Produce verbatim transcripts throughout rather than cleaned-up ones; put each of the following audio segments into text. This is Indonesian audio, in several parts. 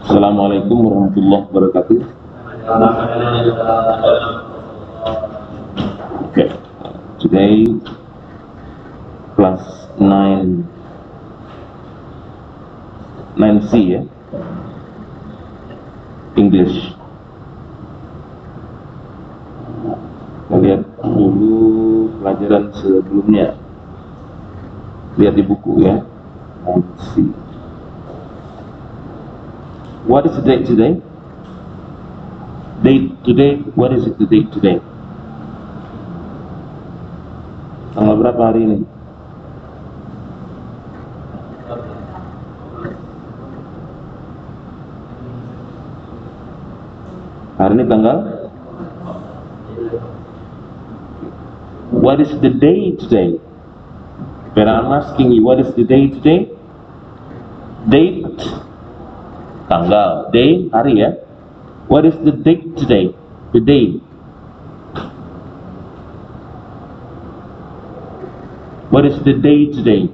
Assalamualaikum warahmatullahi wabarakatuh. Okay, today class nine nine C ya, English. Kita lihat dulu pelajaran sebelumnya, lihat di buku ya. nine C. What is the date today? Date today. What is it the date today? Tanggal berapa hari ini? Hari ini tanggal. What is the day today? But I'm asking you, what is the day today? Date, tanggal. Day, hari ya. What is the date today? The day. What is the day today?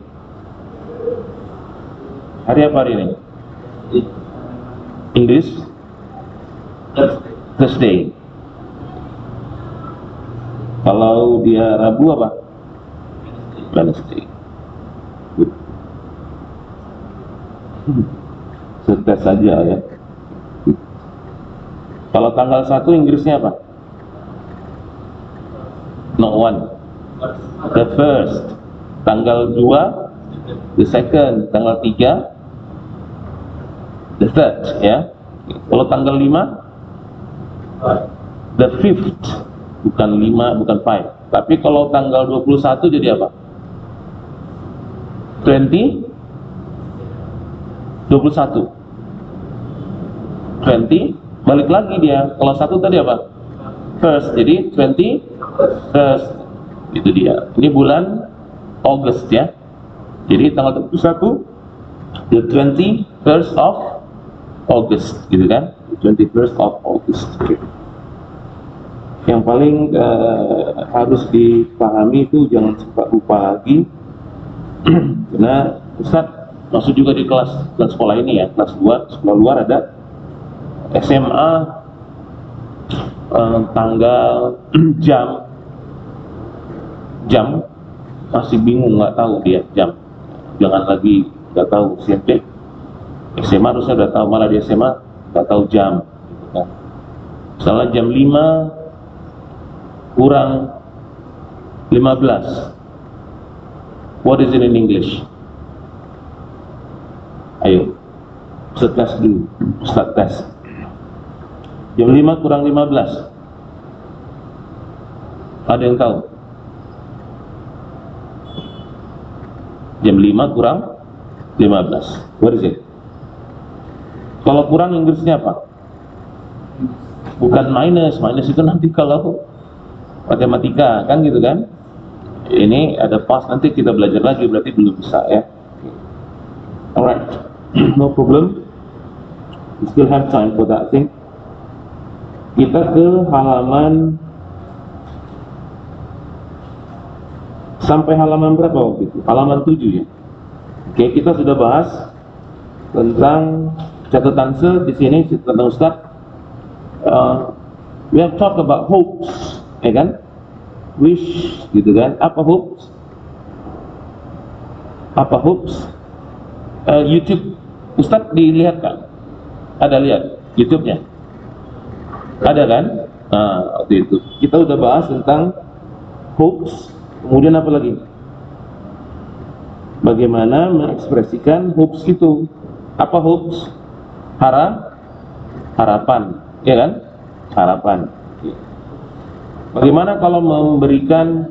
Hari apa hari ini? English? Thursday. Kalau dia Rabu apa? Wednesday. Good. Setes saja ya. Kalau tanggal satu Inggrisnya apa? Not one. The first. Tanggal dua, the second. Tanggal tiga, the third ya. Kalau tanggal lima, the fifth. Bukan lima, bukan five. Tapi kalau tanggal dua puluh satu jadi apa? twenty, dua puluh satu. twenty, balik lagi dia. Kalau satu tadi apa? First. Jadi twenty first. Itu dia. Ini bulan August ya. Jadi tanggal dua puluh satu, the twenty-first of August, gitu kan? twenty-first of August. Yang paling uh, harus dipahami itu jangan sempat lupa lagi. Karena Ustaz masuk juga di kelas kelas sekolah ini ya, kelas dua, sekolah luar ada S M A, eh, tanggal, jam, jam masih bingung, nggak tahu dia jam. Jangan lagi nggak tahu S M P, S M A harusnya udah tahu, malah di S M A nggak tahu jam. Gitu kan. Misalnya jam lima kurang lima belas. What is it in English? Ayo, Ustaz tes dulu, Ustaz tes. Jam lima kurang lima belas. Ada yang tahu? Jam lima kurang lima belas. What is it? Kalau kurang Inggrisnya apa? Bukan minus. Minus itu nanti kalau matematika kan gitu kan. Ini ada pas, nanti kita belajar lagi, berarti belum bisa ya. Alright, no problem. We still have time for that thing. Kita ke halaman, sampai halaman berapa waktu itu? Halaman tujuh ya. Oke, kita sudah bahas tentang catatan se di sini tentang Ustaz. Uh, we have talked about hopes, ya kan? Wish, gitu kan? Apa hopes? Apa hopes? Uh, YouTube, Ustaz dilihat kan? Ada lihat YouTube-nya? Ada kan? Nah, waktu itu kita udah bahas tentang hopes. Kemudian apa lagi? Bagaimana mengekspresikan hopes itu? Apa hopes? Hara, harapan, ya kan? Harapan. Bagaimana kalau memberikan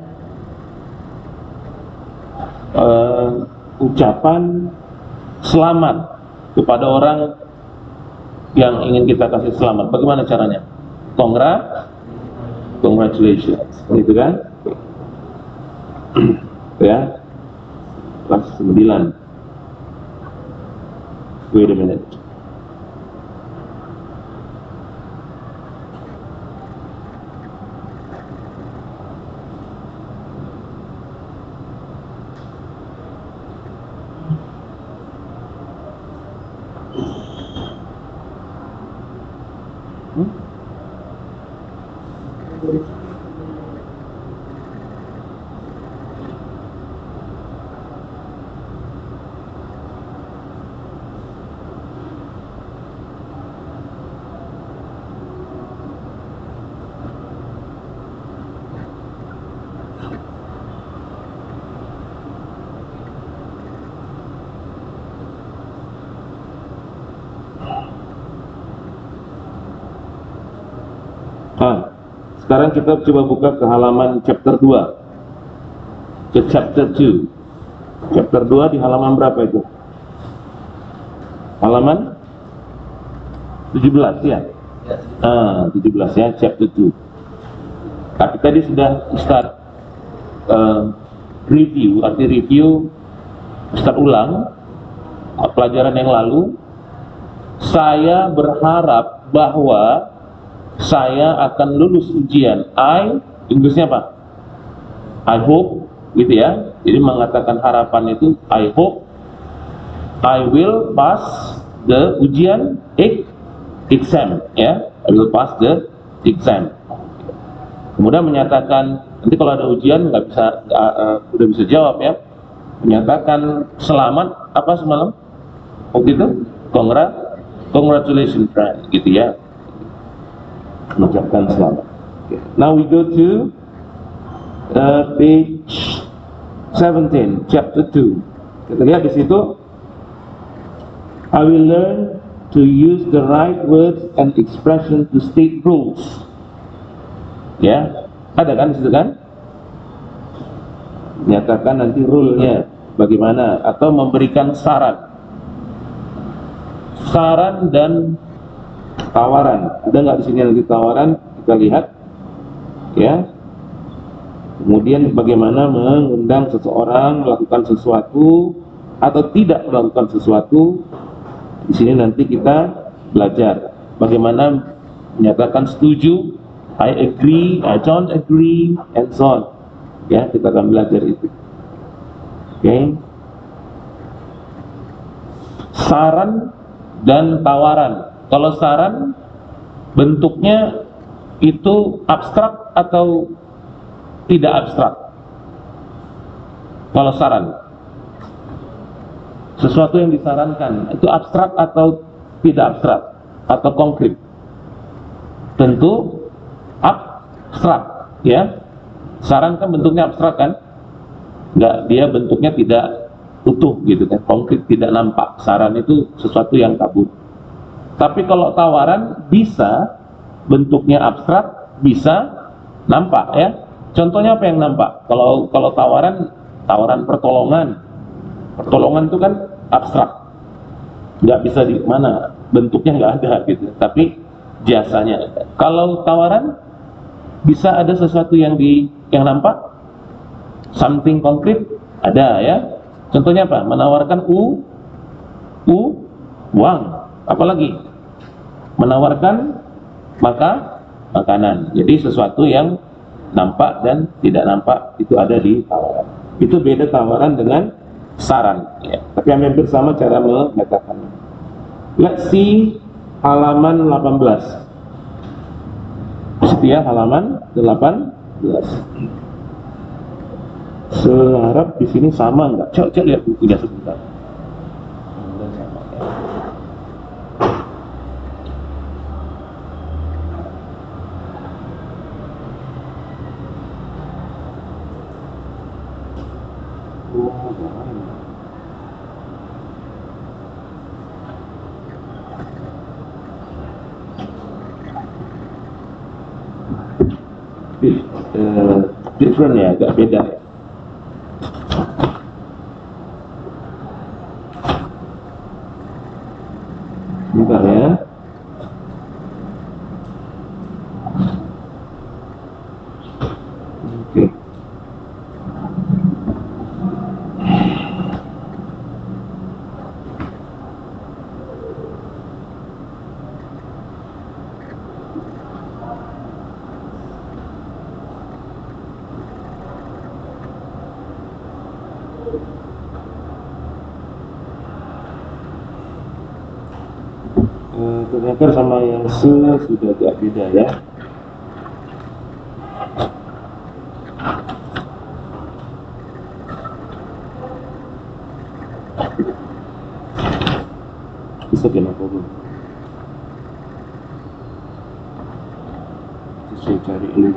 uh, ucapan selamat kepada orang yang ingin kita kasih selamat? Bagaimana caranya? Congra, congratulations, gitu kan? Ya, kelas sembilan. Wait a minute. Sekarang kita coba buka ke halaman chapter dua, ke chapter dua. Chapter dua di halaman berapa itu? Halaman tujuh belas ya? Ah, tujuh belas ya, chapter dua. Tapi tadi sudah Ustaz uh, review, arti review Ustaz ulang pelajaran yang lalu. Saya berharap bahwa saya akan lulus ujian. I, Inggrisnya apa? I hope, gitu ya. Jadi mengatakan harapan itu I hope I will pass the ujian exam, ya. I will pass the exam. Kemudian menyatakan nanti kalau ada ujian nggak bisa, uh, uh, udah bisa jawab ya. Menyatakan selamat apa semalam? Oh gitu? Congrats, congratulations friend, gitu ya. Mengucapkan selamat. Okay. Now we go to uh, page seventeen, chapter two. Kita lihat di situ. I will learn to use the right words and expression to state rules. Ya, ada kan di situ kan? Nyatakan nanti rule-nya bagaimana, atau memberikan saran. Saran dan tawaran. Ada nggak di sini lagi tawaran? Kita lihat, ya. Kemudian bagaimana mengundang seseorang melakukan sesuatu atau tidak melakukan sesuatu. Di sini nanti kita belajar bagaimana menyatakan setuju, I agree, I don't agree, and so on. Ya, kita akan belajar itu. Oke. Okay. Saran dan tawaran. Kalau saran bentuknya itu abstrak atau tidak abstrak? Kalau saran, sesuatu yang disarankan itu abstrak atau tidak abstrak atau konkret? Tentu abstrak, ya. Saran kan bentuknya abstrak kan, nggak, dia bentuknya tidak utuh gitu kan, konkret, tidak nampak. Saran itu sesuatu yang kabur. Tapi kalau tawaran bisa bentuknya abstrak, bisa nampak ya. Contohnya apa yang nampak? Kalau kalau tawaran, tawaran pertolongan, pertolongan itu kan abstrak, nggak bisa di mana, bentuknya nggak ada gitu. Tapi jasanya ada. Kalau tawaran bisa ada sesuatu yang di yang nampak, something konkret ada ya. Contohnya apa? Menawarkan u u uang, apalagi menawarkan maka makanan. Jadi sesuatu yang nampak dan tidak nampak itu ada di tawaran. Itu beda tawaran dengan saran ya. Tapi hampir sama cara mengatakannya. Let's see halaman delapan belas. Setia halaman delapan belas. Seharap di sini sama enggak? Coba coba lihat bukunya sebentar. Uh, different ya, agak beda ya. Bentar ya. Oke. Ternyata sama yang se sudah agak beda ya. Bisa kenapa bu? Saya cari ini.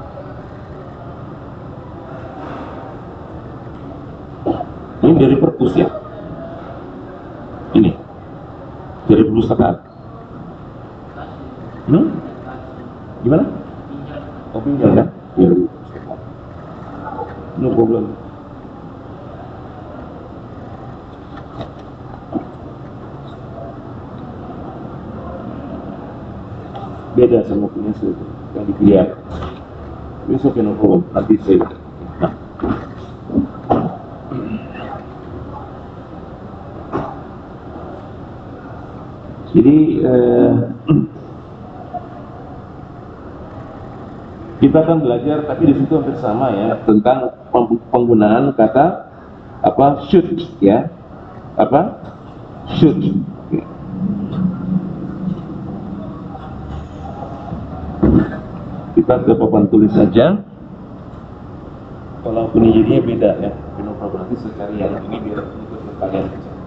Ini dari perpus ya. Ini dari perpustakaan. Hmm? Gimana? Kopinya ya? Ya. No problem. Beda sama punya saya yang di Kriak. Besok ya no problem. Nanti saya. Nah. Jadi eh, kita akan belajar, tapi di situ hampir sama ya, tentang penggunaan kata apa should ya, apa should. Kita ke papan tulis saja. Kalau bunyi jadinya beda ya, no problem. Nanti saya cari yang ini biar ikut ke kalian.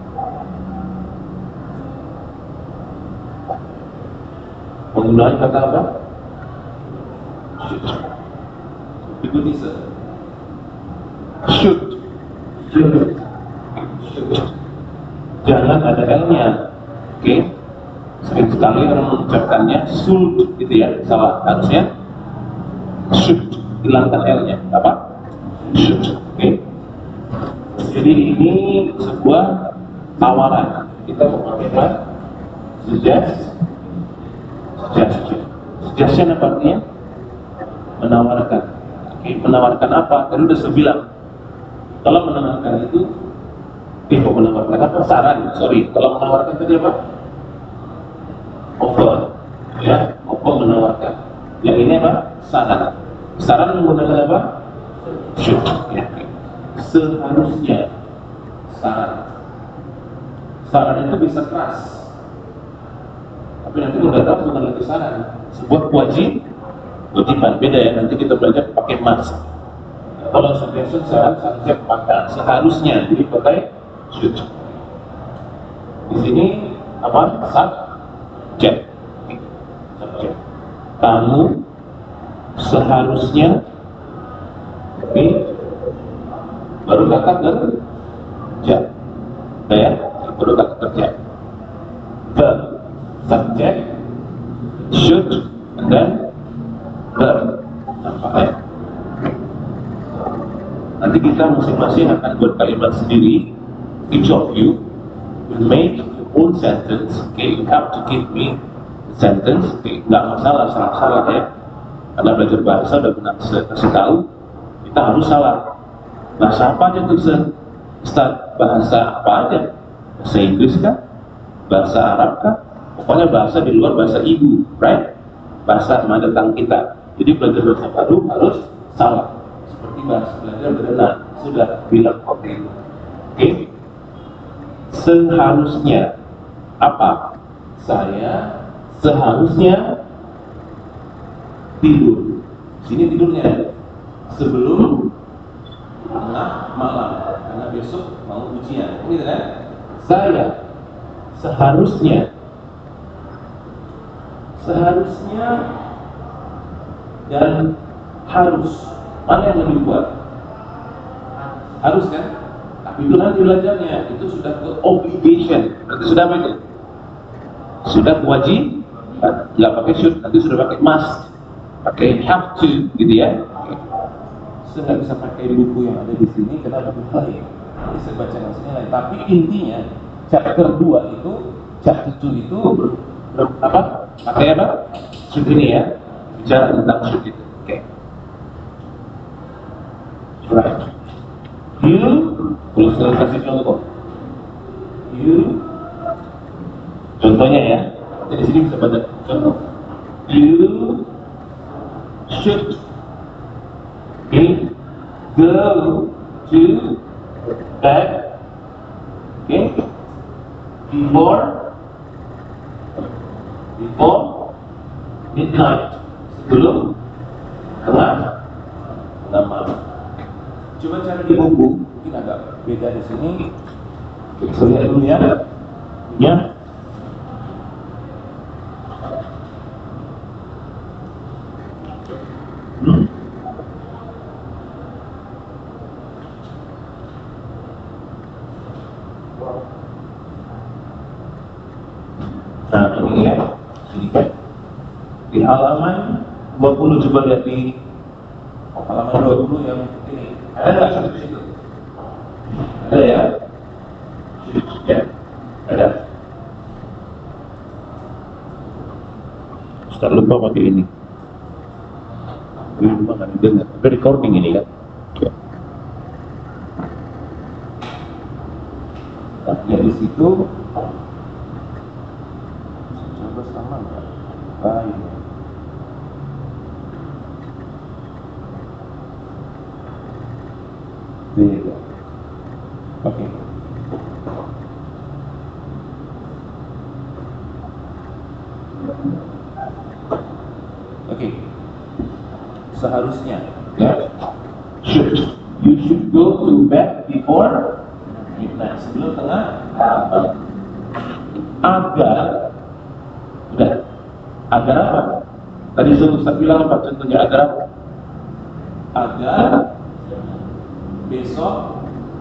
Penggunaan kata apa? Should. Ikuti saya. Should. Should. Jangan ada L-nya. Oke. Okay. Sering sekali orang mengucapkannya should gitu ya. Salah. Harusnya should. Hilangkan L-nya. Apa? Should. Oke. Okay. Jadi ini sebuah tawaran. Kita mau pakai apa? Suggest. Suggestion. Suggestion apa artinya? Menawarkan. Oke, menawarkan apa? Tadi udah saya bilang. Kalau menawarkan itu, eh kok menawarkan apa? Saran. Sorry. Kalau menawarkan tadi apa? Offer. Ya, offer menawarkan. Yang ini apa? Saran. Saran menggunakan apa? Should. Ya. Seharusnya. Saran. Saran itu bisa keras. Tapi nanti udah tahu bukan lagi saran, sebuah wajib, kewajiban. Beda ya, nanti kita belajar pakai mas. Kalau suggestion saran, seharusnya pakai seharusnya, jadi pakai should. Di sini apa? Subject. Subject. Kamu seharusnya, oke, baru kata kerja, ya, baru kata kerja. The subject, should, and then verb. Nampak ya? Nanti kita masing-masing akan buat kalimat sendiri. Each of you will make your own sentence. Okay, you have to give me the sentence. Okay, nggak masalah salah-salah ya. Karena belajar bahasa udah pernah kasih tahu, kita harus salah. Bahasa apa aja tuh Ustaz? Bahasa apa aja? Bahasa Inggris kah? Bahasa Arab kah? Pokoknya bahasa di luar bahasa ibu, right? Bahasa mother tongue kita. Jadi belajar bahasa baru harus salah. Seperti bahasa belajar berenang, sudah bilang seperti itu. Oke? Okay? Seharusnya apa? Saya seharusnya tidur. Sini tidurnya sebelum tengah malam, karena besok mau ujian. Ini kan? Saya seharusnya seharusnya dan harus, mana yang lebih kuat? Harus kan? Tapi itu nanti belajarnya itu sudah ke obligation. Berarti sudah apa itu? Sudah kewajiban. Nggak pakai should, nanti sudah pakai must, pakai have to, gitu ya. Saya nggak bisa pakai buku yang ada di sini karena lebih lain. Nanti saya baca langsungnya lain. Tapi intinya chapter dua itu, chapter dua itu apa? Pakai apa? Should ini ya, bicara tentang should itu. Oke. Okay. Right. You, kalau saya kasih contoh. You, contohnya ya. Jadi sini bisa baca contoh. You should, okay, go to bed, okay, before before midnight, sebelum tengah tengah malam. Coba cari di buku, mungkin agak beda di sini. Kita lihat dulu ya. Ya. Hmm. Nah ini ya, ini kan di halaman dua puluh coba lihat di halaman dua puluh yang ini. Ada nggak syuk di situ? Ada ya? Ya, ada. Ustaz lupa pakai ini. Lupa kan dengar. Ada recording ini kan? Ya. Nah, ya di situ coba sama nggak? Baik. Beda. Oke. Okay. Oke. Okay. Seharusnya ya. Should. You should go to bed before midnight, sebelum tengah malam. Agar udah. Agar apa? Tadi saya bilang apa contohnya agar apa? Agar besok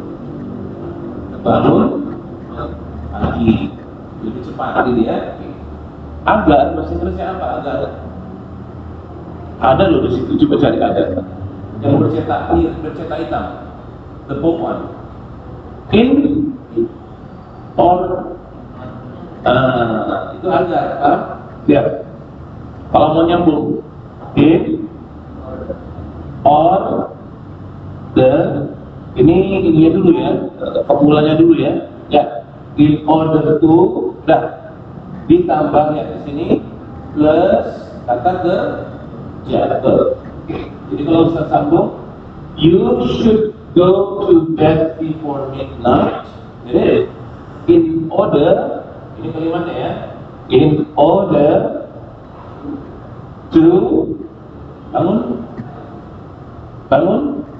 bangun pagi lebih cepat gitu ya. Agar bahasa Inggrisnya apa? Agar ada loh di situ, coba cari agar yang bercetak bercetak hitam, the bold one. In or uh, itu agar ah? Ya. Kalau mau nyambung in or the ini ininya dulu ya, formulanya dulu ya. Ya, in order to, dah ditambah ya di sini plus kata kerja. Jadi kalau saya sambung, you should go to bed before midnight. Jadi in order, ini kalimatnya ya, in order to bangun, bangun,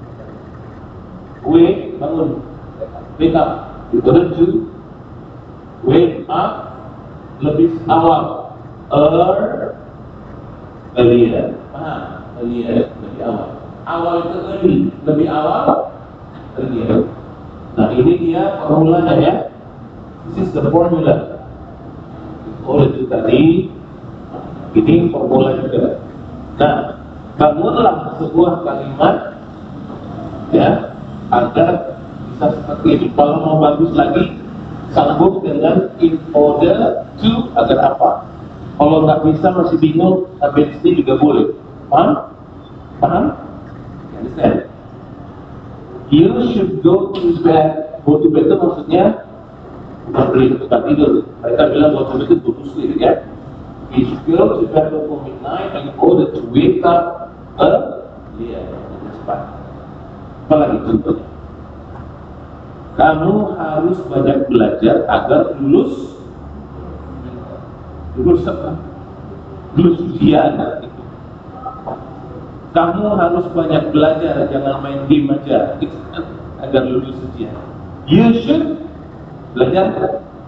wake, bangun, wake up. In order to wake up lebih awal, er, earlier, paham? Earlier, lebih awal. Awal itu early, lebih awal, earlier. Nah ini dia formulanya ya. This is the formula. Oh itu tadi, ini formula juga. Nah, bangunlah sebuah kalimat ya agar bisa seperti ini. Kalau mau bagus lagi, sambung dengan in order to, agar apa? Kalau nggak bisa masih bingung, habis ini juga boleh. Paham? Paham? Understand? You should go to bed. Go to bed itu maksudnya bukan pergi ke tempat tidur. Mereka bilang go to bed itu go to sleep ya. You should go to bed before midnight in order to wake up earlier. Lebih cepat. Apalagi contohnya? Kamu harus banyak belajar agar lulus lulus apa? Lulus ujian. Kamu harus banyak belajar, jangan main game aja agar lulus ujian. You should belajar,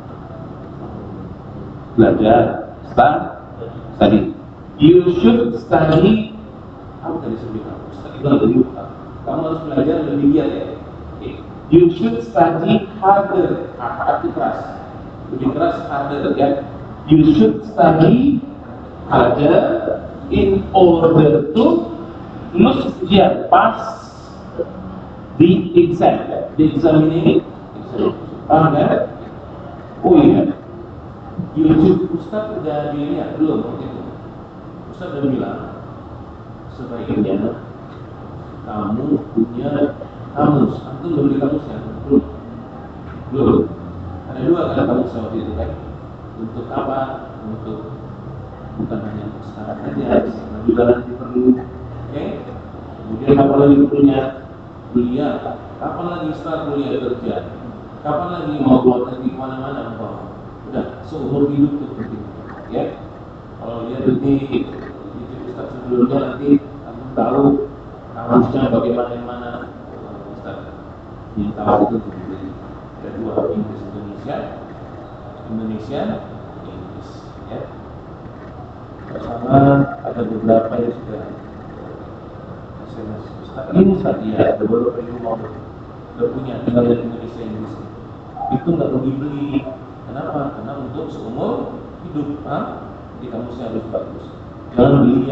belajar, start, study. You should study. Apa tadi sebutkan? Study lebih. Kamu harus belajar lebih giat ya. You should study harder, arti keras, lebih keras, harder ya. You should study harder in order to lulus ujian, pass the exam, the examining exam. Paham kan? Oh iya, YouTube Ustaz udah dilihat belum waktu itu? Ustaz udah bilang sebaiknya kamu punya kamus. Antum udah beli kamusnya? Belum? Belum. Ada dua kan kamus waktu itu kan? Untuk apa? Untuk bukan hanya untuk sekarang aja, karena juga nanti perlu. Oke? Kemudian kapan lagi perlunya kuliah? Kapan lagi setelah kuliah kerja? Kapan lagi mau keluar negeri kemana-mana? Udah seumur hidup tuh penting. Ya? Kalau lihat di YouTube Ustaz sebelumnya nanti kamu tahu kamusnya bagaimana mana. Yang tahu itu dari ada dua, Inggris Indonesia, Indonesia, Inggris, ya. Bersama ada beberapa yang sudah S M S Ustaz ini saja, ada beberapa yang mau sudah punya tinggal di Indonesia Inggris. Itu nggak rugi beli. Kenapa? Karena untuk seumur hidup, ah, di kamusnya harus bagus. Jangan beli yang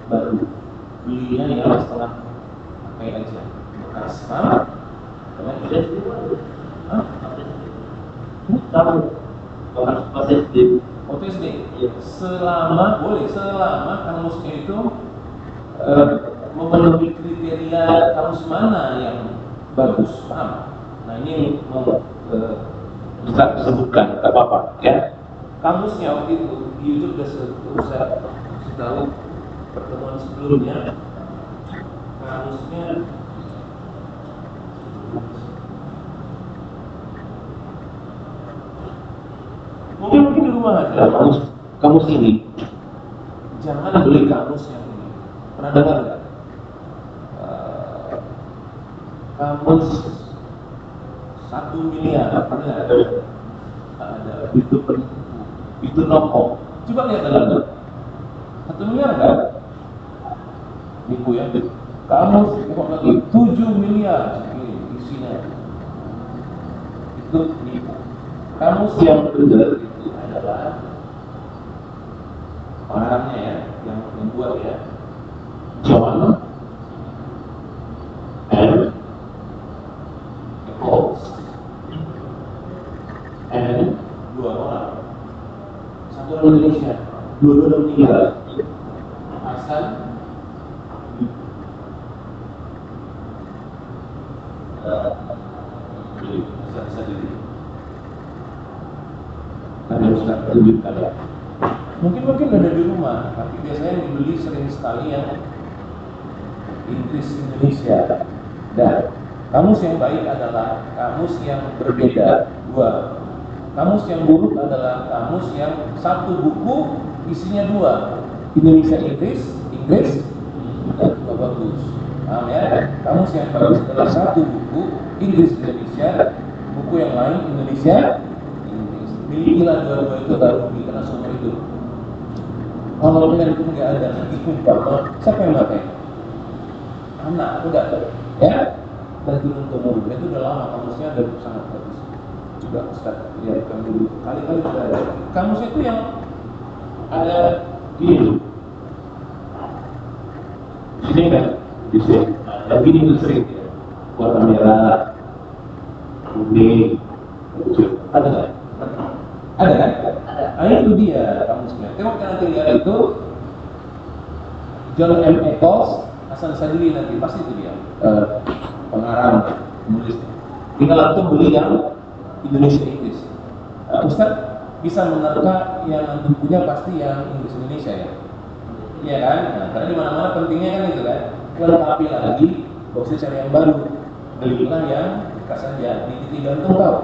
baru, belinya yang setengah pakai aja bekas. Paham? Karena tidak sih, ah, tahu harus proses di O T S D. Selama boleh, selama kamusnya itu uh, memenuhi kriteria kamus mana yang bagus, paham? Nah ini mau uh, bisa disebutkan, tak apa-apa ya. Kamusnya waktu itu di YouTube sudah saya tahu pertemuan sebelumnya, kamusnya mungkin mungkin di rumah aja kamus kamus ini, jangan beli kamus yang ini. Pernah dengar nggak? Uh, kamus satu miliar, pernah ada? Ada itu itu rokok. Coba lihat dalam satu miliar nggak? Nipu ya. Kamus tengok lagi tujuh miliar ini isinya. Itu nipu. Kamus yang benar itu adalah orangnya ya, yang membuat ya, John and Paul and dua orang, satu orang Indonesia, dua-dua meninggal. Hasan beli Hasan sendiri. Ada Ustaz tunjukkan ya. Mungkin mungkin ada di rumah, tapi biasanya dibeli sering sekali yang Inggris Indonesia. Dan kamus yang baik adalah kamus yang berbeda dua. Kamus yang buruk adalah kamus yang satu buku isinya dua, Indonesia Inggris, Inggris dan dua bagus. Paham ya? Kamus yang bagus adalah satu buku Inggris Indonesia, buku yang lain Indonesia. Milikilah dua-dua itu baru karena sumber itu. Kalau dengan itu nggak ada lagi umpama, siapa yang pakai? Anak, udah, ya. Dan turun temurun itu udah lama kamusnya udah sangat bagus. Coba Ustaz lihatkan dulu. Kali-kali sudah ada. Kamusnya itu yang ada di sini kan, di sini. Yang gini itu sering, warna merah, kuning, ada nggak? Ada kan? Ada. Nah, itu dia kamusnya. Tengok nanti lihat itu John M. Eccles, Hasan Sadili nanti pasti itu dia uh, pengarang penulisnya. Tinggal antum beli yang Indonesia Inggris. Uh, Ustaz bisa menerka yang antum punya pasti yang Inggris Indonesia ya. Iya kan? Nah, karena di mana-mana pentingnya kan itu kan. Lengkapi lagi, gak usah cari yang baru. Belilah yang bekas saja. Di titik gantung tahu.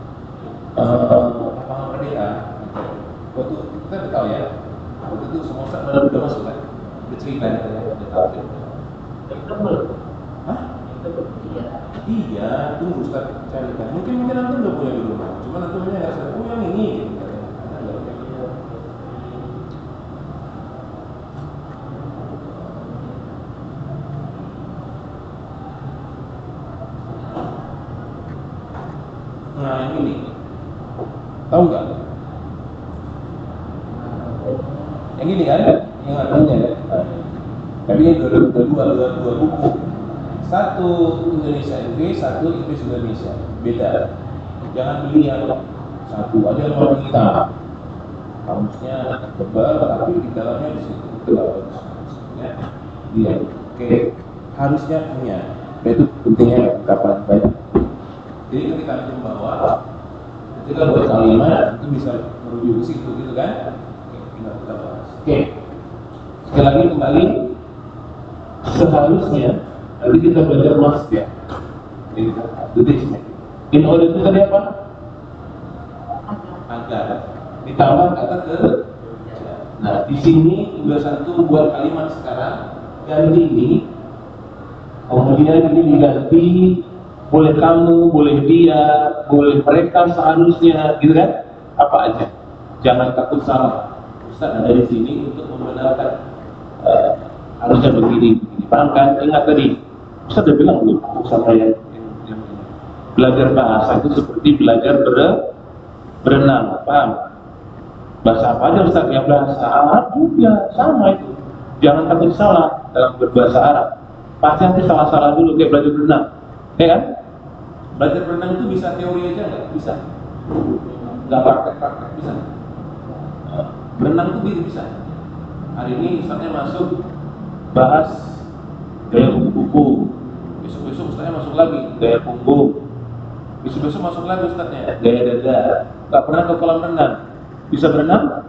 Uh, lapangan Merdeka, waktu kita tahu ya, waktu itu semua Ustaz baru udah masuk kan, udah cerita gitu ya, udah tahu ya. Kita belum, hah? Kita belum, iya. Iya, tunggu Ustaz carikan. Mungkin mungkin nanti udah punya di rumah, cuma nanti punya nggak sadar, oh yang ini, gitu. Ada nggak? Nah yang ini. Tahu nggak? Yang ini kan, yang adanya ya. Tapi ini dua dua dua dua buku. Satu Indonesia Inggris, satu Inggris Indonesia. Beda. Jangan beli yang satu aja yang warna hitam. Kamusnya tebal, tapi di dalamnya di situ tebal. Ya, dia. Oke, harusnya punya. Itu pentingnya kapan banyak. Jadi ketika kita membawa ketika buat kalimat itu bisa merujuk ke situ gitu kan? Oke, tinggal kita bahas. Oke, sekali lagi kembali seharusnya nanti kita belajar mas ya. Ini detik. In order itu tadi apa? Agar. Ditambah kata ke. Nah di sini udah satu buat kalimat sekarang ganti ini. Kemudian ini diganti. Boleh kamu, boleh dia, boleh mereka seharusnya, gitu kan? Apa aja? Jangan takut salah. Ustaz ada di sini untuk membenarkan uh, harusnya begini, begini. Paham kan? Ingat tadi, Ustaz udah bilang belum sama yang, yang, yang belajar bahasa itu seperti belajar ber, berenang, paham? Bahasa apa aja Ustaz? Yang bahasa Arab juga sama itu. jangan takut salah dalam berbahasa Arab. Pasti nanti salah-salah dulu kayak belajar berenang, ya kan? Belajar berenang itu bisa teori aja nggak? Bisa. Nggak praktek-praktek bisa. Berenang itu bisa. Hari ini Ustaznya masuk bahas gaya kupu-kupu. Besok-besok Ustaznya masuk lagi gaya punggung. Besok-besok masuk lagi Ustaznya gaya dada. Nggak pernah ke kolam renang. Bisa berenang?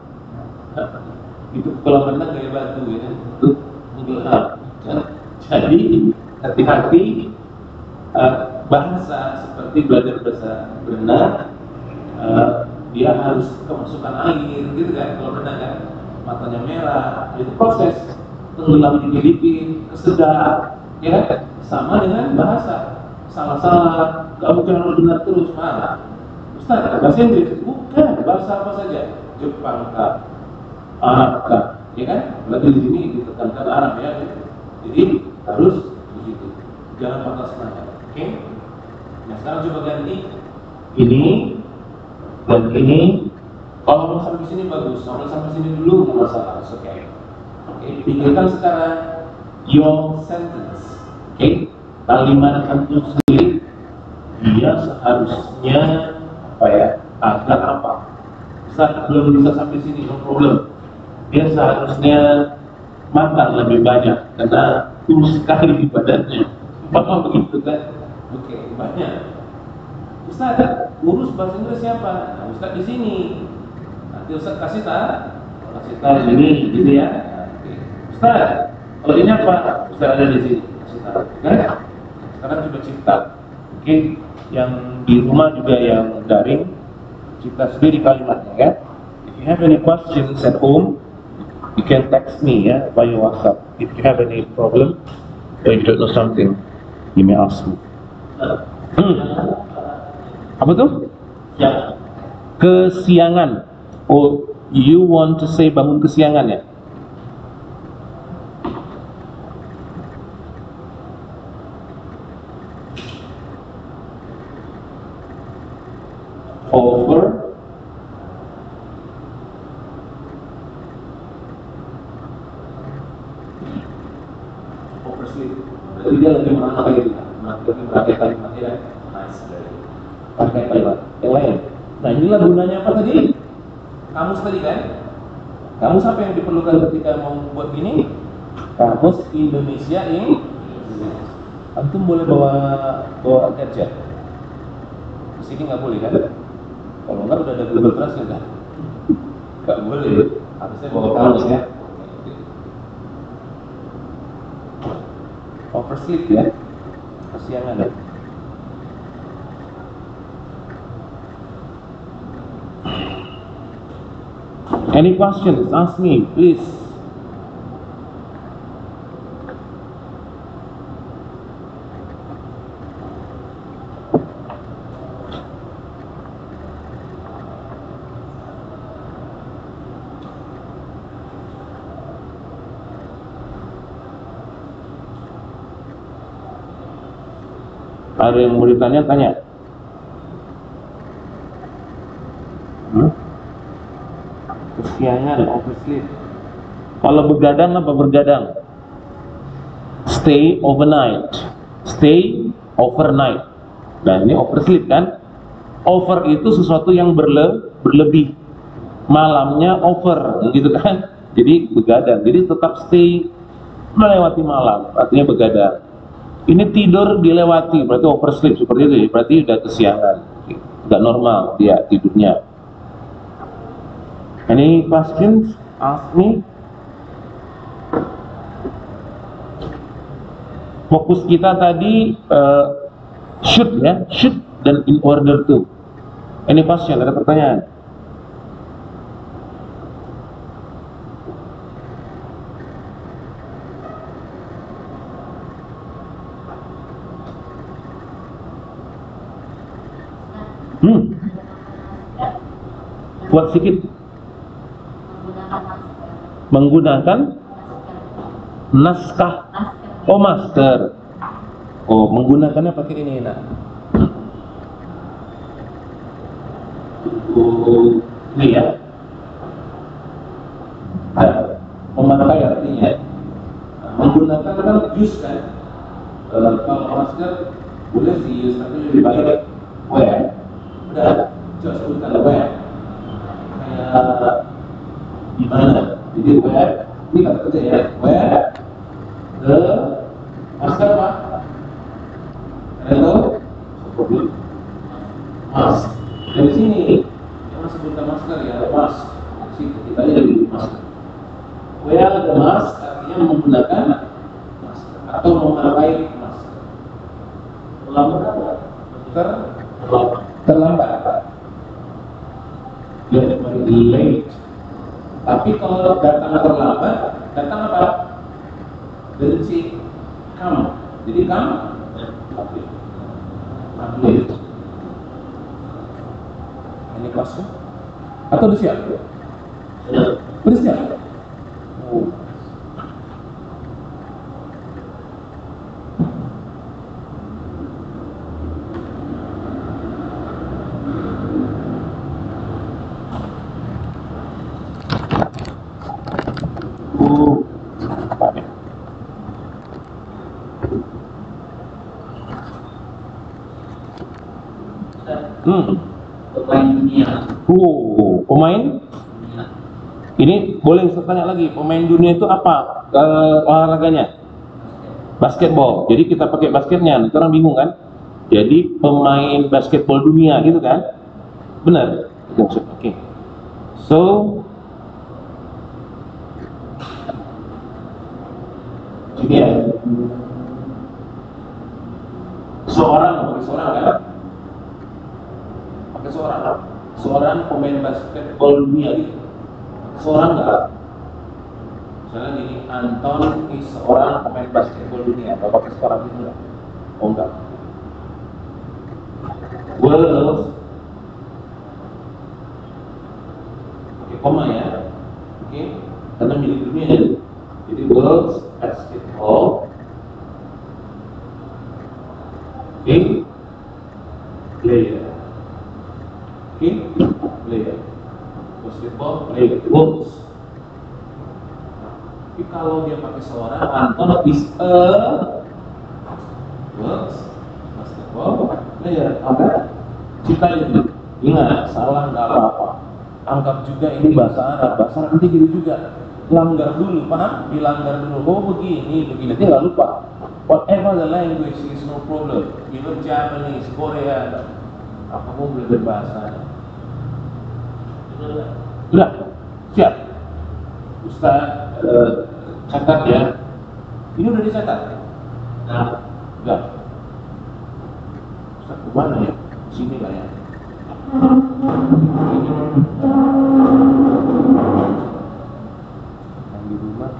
Itu kolam renang gaya batu, ya. Itu menggelap. Jadi hati-hati. Uh, bahasa seperti belajar bahasa berenang, uh, dia harus kemasukan air, gitu kan? Kalau berenang kan, matanya merah, itu proses tenggelam dikit-dikit, kesedap, ya kan? Sama dengan bahasa, salah-salah, gak mungkin harus benar terus, marah. Ustaz, bahasa Inggris bukan bahasa apa saja, Jepang kah, Arab kah, ya kan? Berarti di sini ditekankan Arab ya, jadi harus begitu, jangan patah semangat. Oke, okay. Nah sekarang coba ganti ini dan ini. Kalau mau sampai sini bagus, kalau sampai sini dulu nggak masalah. Oke, okay. Oke, okay. Pikirkan sekarang your sentence. Oke, okay. Kalimat antum sendiri dia seharusnya apa ya? Agak apa? Saat belum bisa sampai sini, no problem. Dia seharusnya makan lebih banyak karena kurus sekali di badannya. Bapak begitu kan? Oke, okay, banyak. Ustaz, urus bahasa Inggris siapa? Nah, Ustaz di sini. Nanti Ustaz kasih tahu, kasih tahu ini, gitu ya. Oke. Ustaz, kalau ini apa? Ustaz ada di sini. Kasih tahu. Kan? Sekarang coba cipta. Oke, okay. Yang di rumah juga yang daring, cipta sendiri kalimatnya ya. If you have any questions at home, you can text me ya by WhatsApp. If you have any problem or you don't know something, you may ask me. Hmm. Apa tuh? Ya. Kesiangan. Oh, you want to say bangun kesiangan ya? Over. Oversleep. Berarti dia lebih merangkai gitu. Lebih merangkai kalimatnya. Nice. Pakai kalimat yang lain. Nah inilah gunanya apa tadi? Kamus tadi kan? Kamus apa yang diperlukan ketika mau buat gini? Kamus Indonesia ini. Antum boleh bawa bawa gadget. Di sini nggak boleh kan? Kalau nggak udah ada Google Translate kan? Nggak boleh. Harusnya bawa kamus ya. Oversleep ya. Kesiangan ya. Any questions? Ask me, please. Ada yang mau ditanya, tanya. Hmm? Kesiangan, oversleep. Kalau begadang apa bergadang? Stay overnight. Stay overnight. Nah ini oversleep kan? Over itu sesuatu yang berle berlebih. Malamnya over, gitu kan? Jadi begadang. Jadi tetap stay melewati malam. Artinya begadang. Ini tidur dilewati, berarti oversleep seperti itu. Berarti udah kesiangan. Nggak normal dia tidurnya. Any questions? Ask me. Fokus kita tadi uh, should ya, should dan in order to. Any question? Ada pertanyaan? Hmm. Buat sedikit. Menggunakan naskah. Oh, masker. Oh, menggunakannya pakai ini nak. Oh, ini ya. Nah, memakai artinya menggunakan kan use kan. Uh, kalau masker boleh sih use, tapi lebih baik wear. Udah, coba sebutkan wear. Kayak gimana? Jadi wear, ini kata kerja ya. Wear the masker apa? Hello? Mask. Dari sini jangan sebutkan masker ya, mask. Situ kita aja dulu masker. Wear the mask artinya menggunakan masker atau memakai masker. Terlambat apa? Ter terlambat. Late. Tapi kalau datang terlambat, datang apa? Dari si come. Jadi come. Late. Ini kelasnya? Atau udah siap? Udah siap? Oh. Oh. Hmm. Pemain dunia. Oh, pemain? Dunia. Ini boleh saya tanya lagi, pemain dunia itu apa uh, olahraganya? Basketball. Jadi kita pakai basketnya, nanti orang bingung kan? Jadi pemain basketball dunia gitu kan? Benar? Oke. Okay. So ini ya. Seorang, seorang kan? Pakai seorang, seorang pemain basketball dunia gitu. Seorang enggak? Misalnya gini, Anton is seorang pemain basketball dunia. Atau pakai seorang itu enggak? Oh enggak. World, oke koma ya, oke, karena milik dunia ya. Jadi world basketball, oke, player. Oke, player, basketball player, works. Tapi kalau dia pakai seorang, Anton is a works basketball player. Oke, kita itu ingat, salah nggak apa-apa. Anggap juga ini bahasa Arab, bahasa Arab nanti gitu juga. Langgar dulu, paham? Dilanggar dulu. Oh begini, begini, nanti nggak lupa. Whatever the language is no problem. Even Japanese, Korea, apapun boleh berbahasa. Sudah, siap. Ustaz, uh, catat ya. Ini udah dicatat? Nah, enggak. Ustaz, kemana ya? Sini lah ya. Yang di rumah.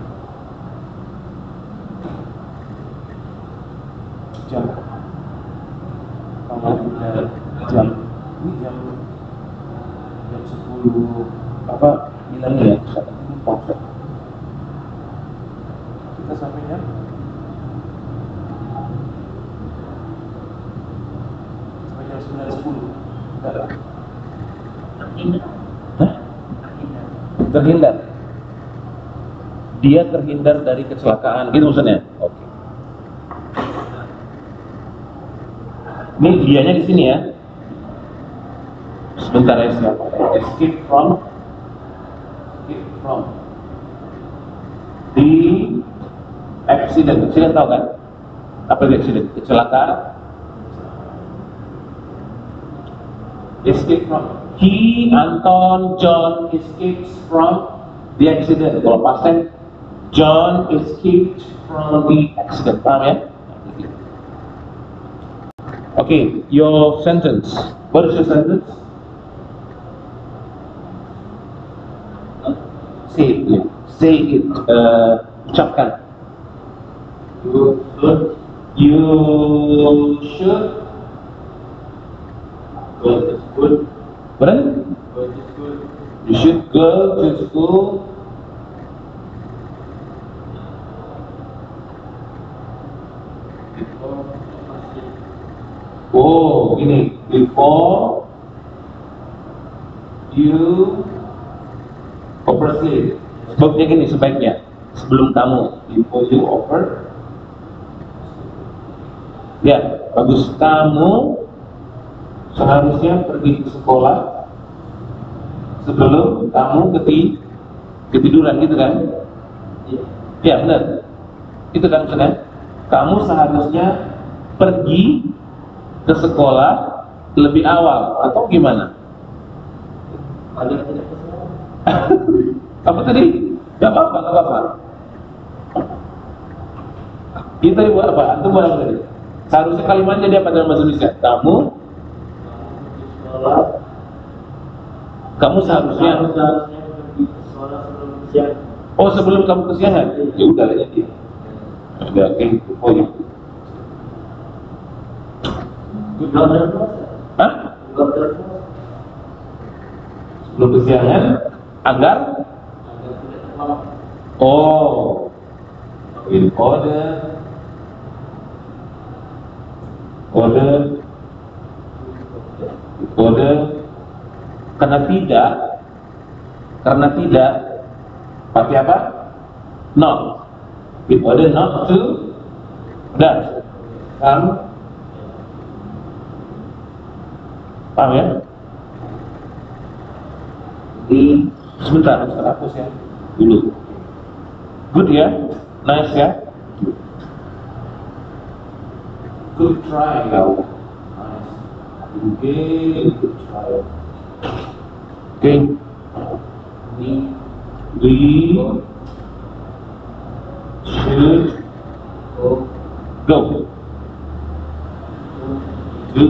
Jam. Kalau udah jam, ini jam jam sepuluh apa bilangnya ya, ini pause. Kita sampai jam sampai jam sembilan sepuluh. Enggak. Terhindar. Hah? Terhindar. Terhindar. Dia terhindar dari kecelakaan, gitu maksudnya. Oke. Okay. Ini dianya di sini ya. Sebentar ya, siapa? Escape from, escape from the accident. Accident tahu kan? Apa itu accident? Kecelakaan. Escape from. He, Anton, John escapes from the accident. Kalau past John escaped from the accident. Paham ya? Okay, your sentence. What is your sentence? Say it, yeah. Say it. Uh, ucapkan. You should. You should. Go to school. What? Go to school. You should go to school. Oh, ini before you oversleep. Sebabnya gini sebaiknya sebelum kamu before you over Ya, bagus. Kamu seharusnya pergi ke sekolah sebelum kamu keti ketiduran, gitu kan? Ya, benar. Itu kan maksudnya. Kamu seharusnya pergi ke sekolah lebih awal atau gimana? Apa tadi? Gak apa-apa, gak apa-apa. Kita ibu apa? Antum buat apa tadi? Seharusnya kalimatnya dia pada bahasa Indonesia. Kamu Kamu seharusnya Oh, sebelum kamu kesiangan? Ya udah aja dia. Udah kayak gitu. Oh ya. Hah? Sebelum kesiangan agar Oh, in order order order karena tidak karena tidak pakai apa? Not. In order not to that. Paham? Paham ya? Di sebentar, harus terhapus ya dulu. Good ya? Nice ya? Good try kau. Nice. Okay, good try. Okay. We we should go to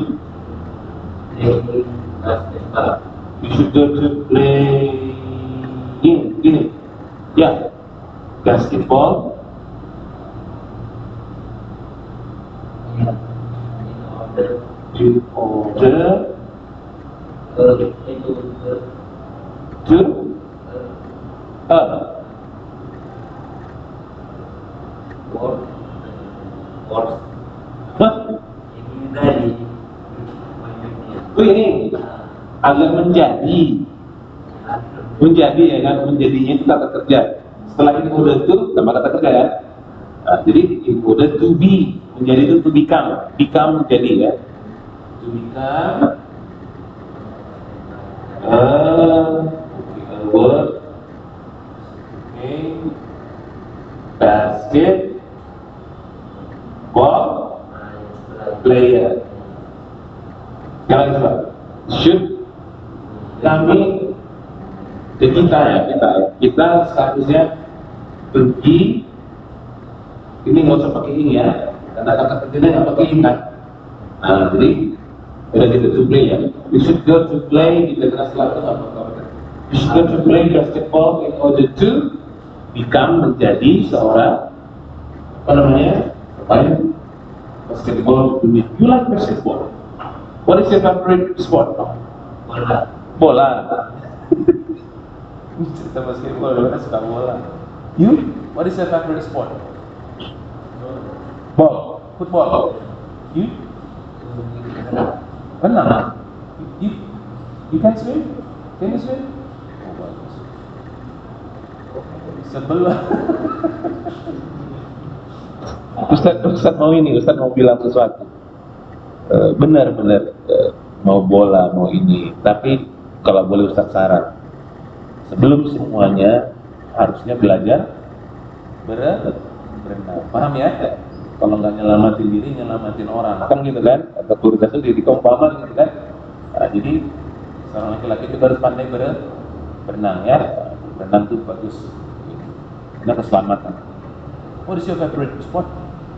we should go to play in gini. Ya. Basketball. In order to uh What? Oh ini agar menjadi menjadi ya kan, menjadinya itu kata kerja. Setelah in order to tambah kata kerja ya. Nah, jadi in order to be, menjadi itu to become, become menjadi ya. To become uh, a word, okay, basketball player. Sekarang coba, should kami, jadi kita ya, kita ya, kita seharusnya pergi. Ini nggak usah pakai ini ya, karena kata kerjanya nggak pakai ini kan. Nah, jadi udah gitu to play ya. We should go to play, kita kena setelah itu nggak apa-apa. We should go to play basketball in order to become, menjadi seorang apa namanya, pemain basketball dunia. You like basketball? What is your favorite sport? Bola. Bola. Cerita basketball, orang suka bola. You? What is your favorite sport? Ball, football. You? Renang. You? You can swim? Can you swim? Oh bagus. Sebelah. Ustaz, Ustaz mau ini, Ustaz mau bilang sesuatu. Uh, benar-benar uh, mau bola, mau ini. Tapi kalau boleh Ustaz saran, sebelum semuanya harusnya belajar berenang. Paham ya? Kalau nggak nyelamatin diri, nyelamatin orang, kan gitu kan? Atau kuritas itu jadi keumpamaan gitu kan? Nah, jadi seorang laki-laki itu harus pandai ber berenang ya. Berenang itu bagus. Ini keselamatan. What is your favorite sport?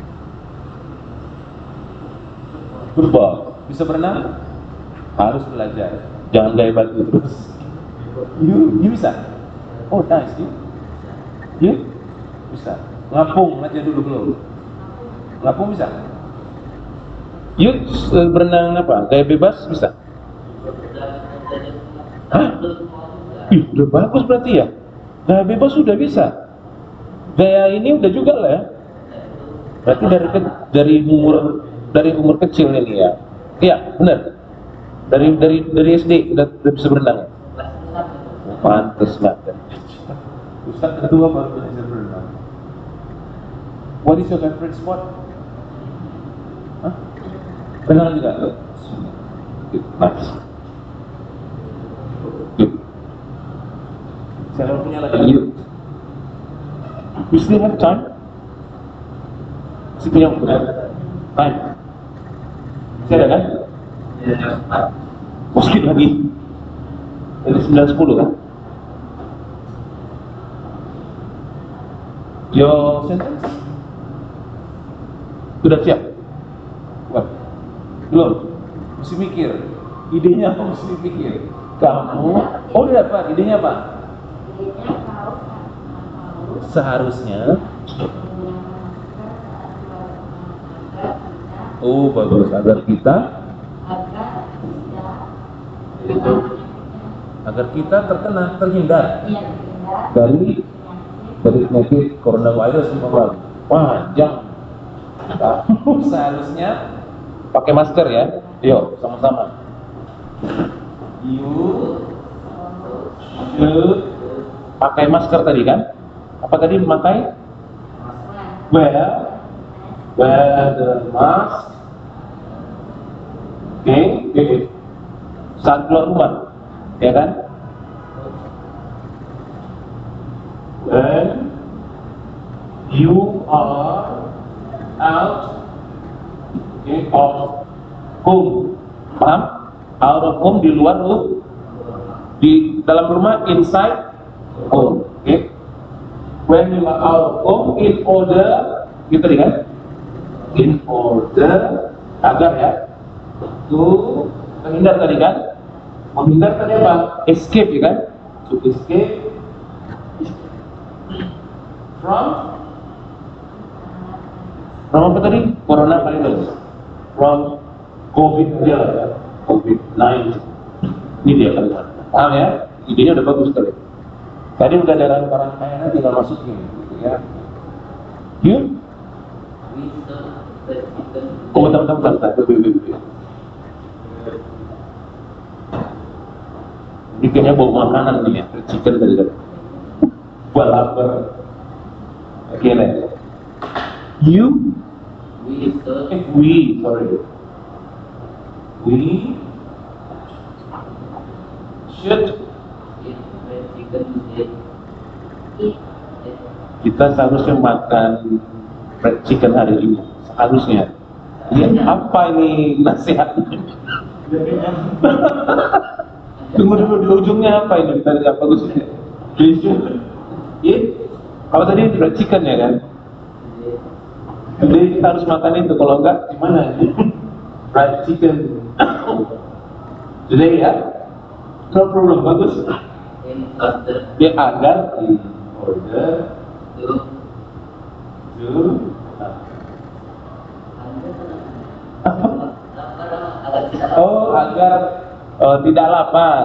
Football. Bisa berenang? Harus belajar. Jangan gaya batu terus. You, you bisa? Oh nice, you? You? Bisa. Ngapung aja dulu belum? Ngapung bisa? You berenang apa? Gaya bebas bisa? Hah? Ih, udah bagus berarti ya? Gaya bebas sudah bisa. Gaya ini udah juga lah ya. Berarti dari dari umur dari umur kecil ini ya. Iya, benar. Dari dari dari S D udah, udah bisa berenang. Oh, pantes lah. Ustaz kedua baru belajar berenang. What is your favorite sport? Hah? Pegangan juga. Good. Nice. Good. Saya punya lagi. Yuk. We still have time? Masih punya waktu? Time. Masih ada kan? Oh, sedikit lagi. Dari sembilan sepuluh kan? Your sentence? Sudah siap? Bukan? Belum? Mesti mikir. Idenya apa mesti mikir? Kamu, oh udah dapat. Idenya apa? Seharusnya. Oh bagus, agar kita agar kita terkena, terhindar dari dari penyakit coronavirus yang baru. Panjang. Kamu seharusnya pakai masker ya. Yuk, sama-sama. You should pakai masker tadi kan? Apa tadi memakai? Wear, wear the mask. Oke, okay, oke. Okay. Saat keluar rumah, ya kan? When you are out, okay, of home, paham? Out of home di luar rumah, di dalam rumah inside home, oke? Okay? When you are out of home, in order, gitu kan? In order agar ya, to menghindar tadi kan? Menghindar tadi apa? Escape ya kan? To escape from from apa tadi? Coronavirus. From COVID aja lah ya. COVID sembilan belas. Ini dia kan. Paham ya? Idenya udah bagus sekali. Tadi udah ada rangka karantina tinggal masukin gitu ya. You? Oh, bentar, bentar, bentar. Ini kayaknya bau makanan nih ya, chicken tadi kan. Gua lapar. Oke, okay, next. You? We, eh, we, sorry. We should. Kita seharusnya makan fried chicken hari ini. Seharusnya. Ya, apa ini nasihatnya? Tunggu dulu, di ujungnya apa ini? Kita lihat bagusnya. Iya, kalau tadi fried chicken ya kan? Jadi kita harus makan itu, kalau enggak gimana? Fried chicken. Jadi ya, no problem, bagus. Dia agar in order to to oh agar uh, tidak lapar.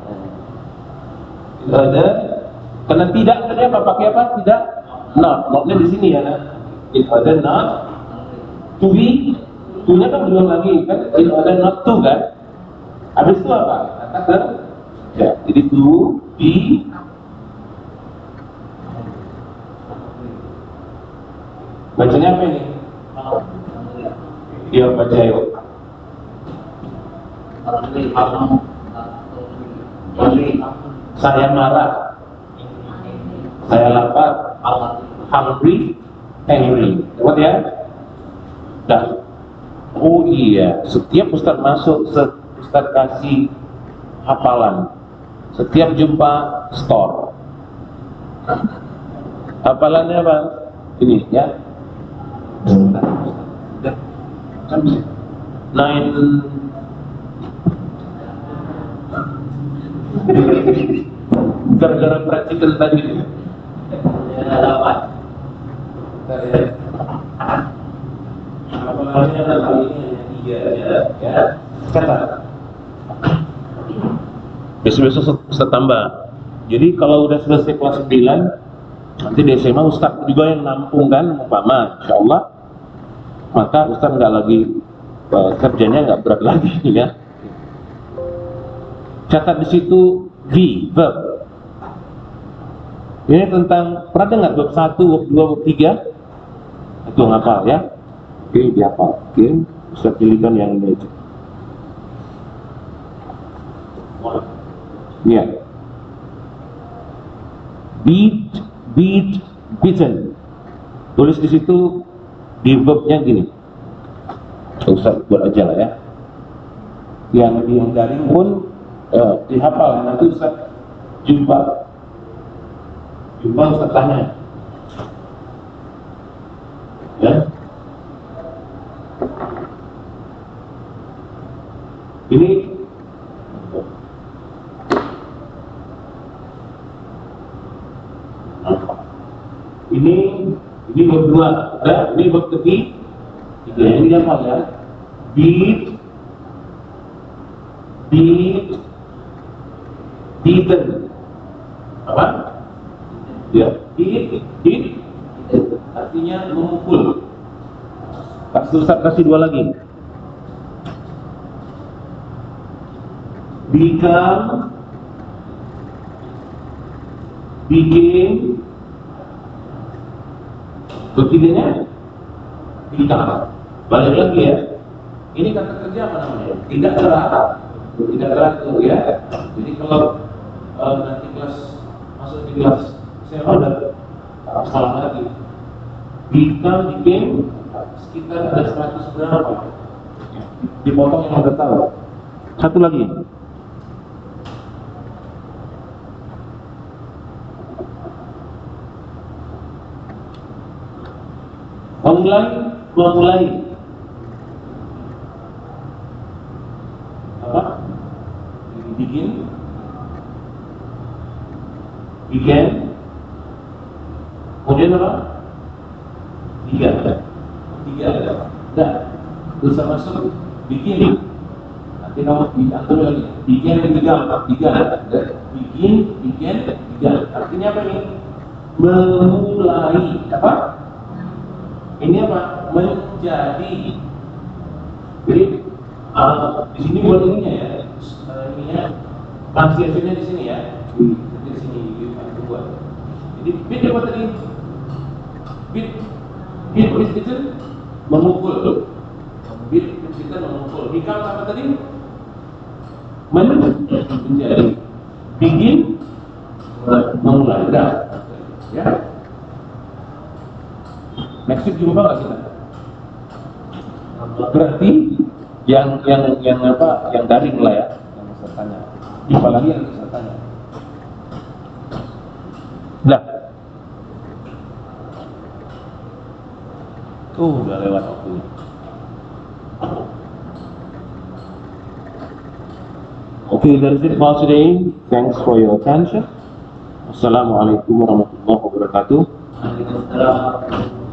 Itu ada. Karena tidak tadi apa pakai apa? Tidak. Not, notnya di sini ya. Nah. In order not to be. To-nya kan belum lagi kan? In order not to kan? Habis itu apa? Kata ya. Jadi to be. Bacanya apa ini? Dia baca yuk. Saya marah, saya lapar, hungry, angry. Dapat ya? Dah. Oh iya, setiap Ustaz masuk, Ustaz kasih hafalan. Setiap jumpa store. Hafalannya apa? Ini ya. Dah. Kan bisa. Nine. Gara-gara praktikal tadi. Ya, dapat. Hafalannya adalah ini tiga ya. Ya. Kata. Besok-besok Ustaz tambah. Jadi kalau udah selesai kelas sembilan, nanti di S M A Ustaz juga yang nampung kan, umpama, insya Allah, maka Ustaz nggak lagi uh, kerjanya nggak berat lagi ya. Catat di situ V, verb. Ini tentang, pernah dengar bab satu, bab dua, bab tiga? Itu ngapal ya? Oke, dihafal. Oke, Ustaz pilihkan yang ini aja. Ya. Beat, beat, beaten. Tulis di situ di verbnya gini. Ustaz buat aja lah ya. Yang yang daring pun eh, dihafal. Nanti Ustaz jumpa, jumpa Ustaz tanya. Ya. Ini ini ini berdua, ya, ini bertepi, tiga ini hafal ya. Beat, beat, beaten, apa? Ya, beat, beat, artinya memukul. Kasih Ustaz, kasih dua lagi. Become, became, ketiganya become. Balik lagi ya. Ini kata kerja apa namanya? Tidak gerak, tidak gerak tuh ya. Jadi kalau uh, nanti kelas masuk di kelas saya udah salah lagi. Become, became sekitar ada seratus berapa? Dipotong yang udah tahu. Satu lagi. Memulai, memulai apa? Bikin, bikin, kemudian apa? Tiga, tiga, dah, bisa masuk, bikin. Nanti kamu diatur lagi, bikin tiga, tiga, bikin, bikin, tiga. Artinya apa ini? Memulai, apa? Ini apa? Menjadi. Jadi uh, di sini buat ininya ya, uh, ininya translasinya di sini ya, di, di sini di buat. Jadi bit apa tadi? Bit, bit bit itu memukul. Bit itu memukul. Become apa tadi? Men menjadi. Begin memulai. Dah. Ya. Next week jumpa nggak kita? Berarti yang yang yang apa? Yang daring lah ya, yang saya tanya. Jumpa lagi yang saya tanya. Dah. Oh, udah lewat waktunya. Okay, that's it for today. Thanks for your attention. Assalamualaikum warahmatullahi wabarakatuh. Waalaikumsalam.